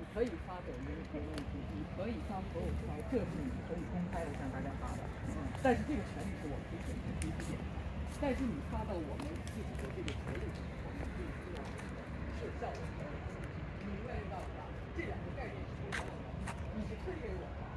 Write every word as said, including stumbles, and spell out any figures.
可以发抖音，没问题，你可以发所有发，这是你可以公开的向大家发的。嗯，但是这个前提是我可以给你第一点。但是你发到我们自己的这个节目之后，你可以知道是效果，你明白到吧？这两个概念是不同的。你是推给我的。